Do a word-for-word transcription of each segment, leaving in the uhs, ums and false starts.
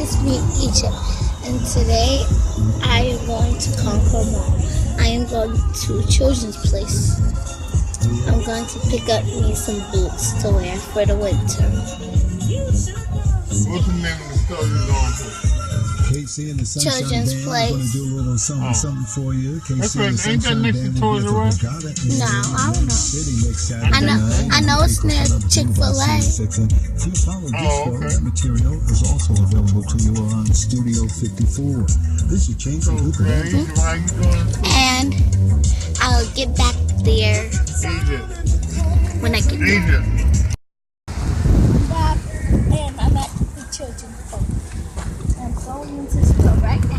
is me, Egypt, and today I am going to conquer more. I am going to a children's place. I'm going to pick up me some boots to wear for the winter. What's the name of the store you're going to? K C and the Sunshine Children's Band. place. We're going to do a little something, Oh. something for you. K C That's and the right. Ain't that Sunshine next to Band Toys will R be Us? at the Regatta in No, I don't know. City next Saturday I know- night. I know it's near April Chick-fil-A. twenty-sixth. If you follow this Oh, show, okay. that material is also available to you on Studio fifty-four. This is James and Luke. Okay, Egypt, how you doing? And I'll get back there Egypt. when I get there. Egypt. Back, and I'm at the children's place. I'm going into the store right now.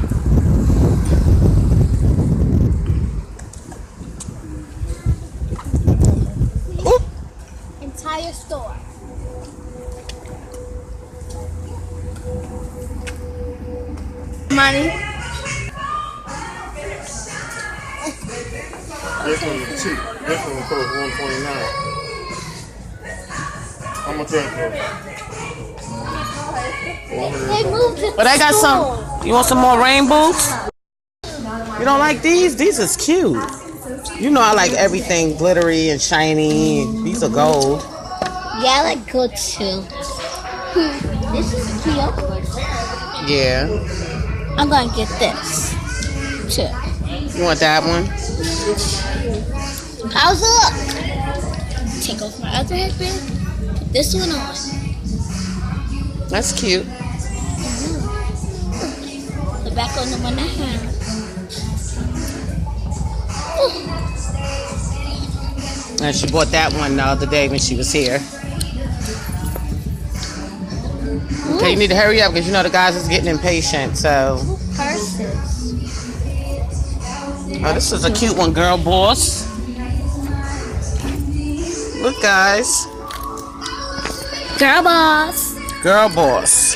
Oop. Entire store. Money. This one is cheap. This one costs one twenty-nine. How much that They moved it. But I got some. You want some more rain boots? You don't like these? These is cute. You know I like everything glittery and shiny. These are gold. Yeah, I like good too. Hmm, This is cute. Yeah. I'm gonna get this too. You want that one? How's it look? Take off my other headband. Put this one on. That's cute. The back on the one I have. And she bought that one the other day when she was here. Okay, you need to hurry up because you know the guys is getting impatient. So, Purses. oh, this is a cute one, girl boss. Look, guys, Girl boss. girl boss.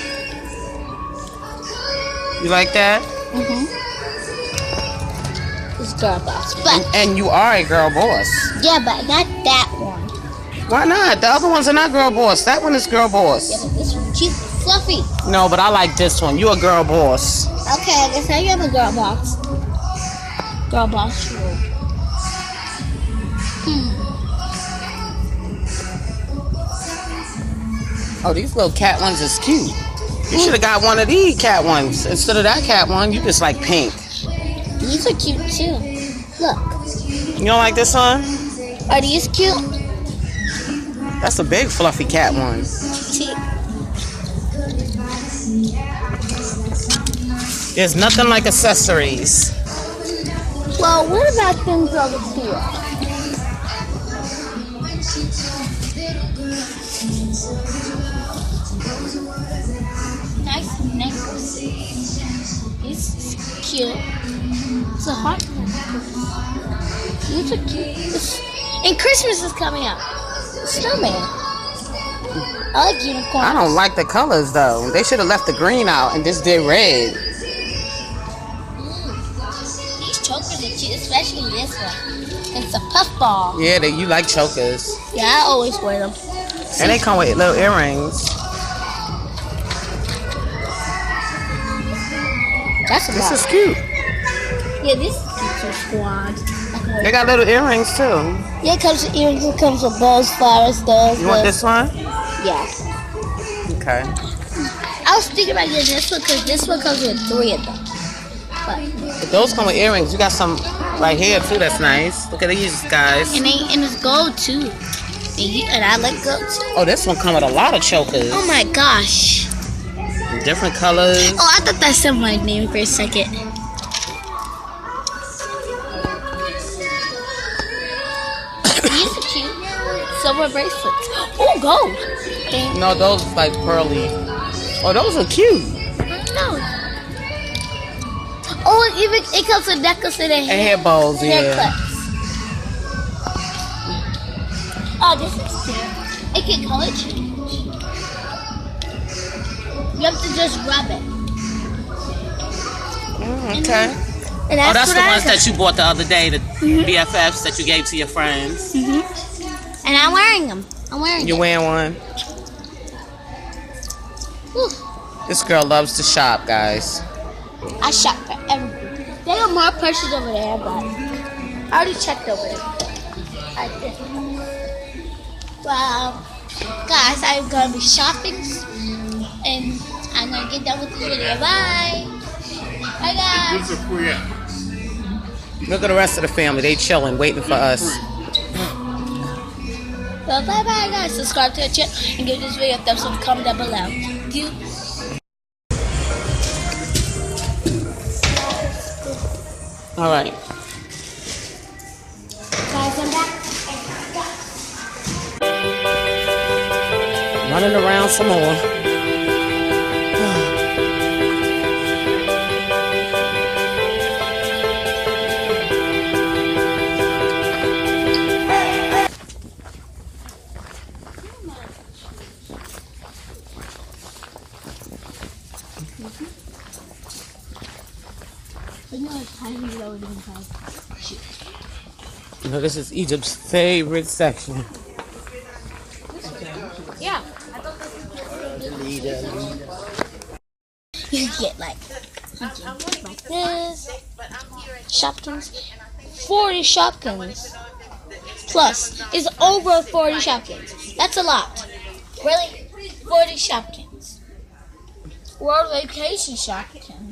You like that? Mm-hmm. It's girl boss. And, But, and you are a girl boss. yeah, but not that one. Why not? The other ones are not girl boss. That one is girl Yeah, boss. but this one cute, fluffy. No, but I like this one. You a girl boss. Okay, I guess I am a girl boss. Girl boss rule. Hmm. Oh, these little cat ones is cute. You should have got one of these cat ones instead of that cat one. You just like pink. These are cute too. Look. You don't like this one? Are these cute? That's a big fluffy cat one. See? There's nothing like accessories. Well, what about things over here? Nice necklace. This is cute. It's a heart necklace. These are cute. This- And Christmas is coming up. Snowman. I like unicorns. I don't like the colors though. They should have left the green out and just did red. These chokers are cute, especially this one. It's a puffball. Yeah, they, you like chokers. Yeah, I always wear them. And they come with little earrings. That's a This lot. is cute. Yeah, this is cute too, squad. They got little earrings too. Yeah, it comes with earrings. It comes with bows, flowers, those. You want this one? Yeah. Okay. I was thinking about getting this one because this one comes with three of them. But But those come with earrings. You got some right here too. That's nice. Look at these guys. and they and it's gold too. And, you, and I like gold too. Oh, this one come with a lot of chokers. Oh my gosh. Different colors. Oh, I thought that said my name for a second. These are cute. Silver bracelets. Oh, gold. Okay. No, those like pearly. Oh, those are cute. No. Oh, it even it comes with necklace and a And hair, hair bows, hair yeah. clips. Oh, this is cute. It can color change. You have to just rub it. Mm, okay. And Oh, that's that's what the I ones got. that you bought the other day, the B F Fs that you gave to your friends. And I'm wearing them. I'm wearing You them. wearing one? Whew. This girl loves to shop, guys. I shop for everything. They have more purses over there, but I already checked over there. I did. Well, guys, I'm gonna be shopping, and I'm gonna get done with this video. Bye. Bye, guys. This is a free app. Look at the rest of the family. They chilling, waiting for us. Well, bye, bye, guys. Subscribe to the channel and give this video a thumbs up. Comment down below. Thank you. All right. Guys, I'm back. Running around some more. You know, this is Egypt's favorite section. Yeah. You get like, you get like this. Shopkins. forty Shopkins. Plus, it's over forty Shopkins. That's a lot. Really? forty Shopkins. World Vacation Shopkins.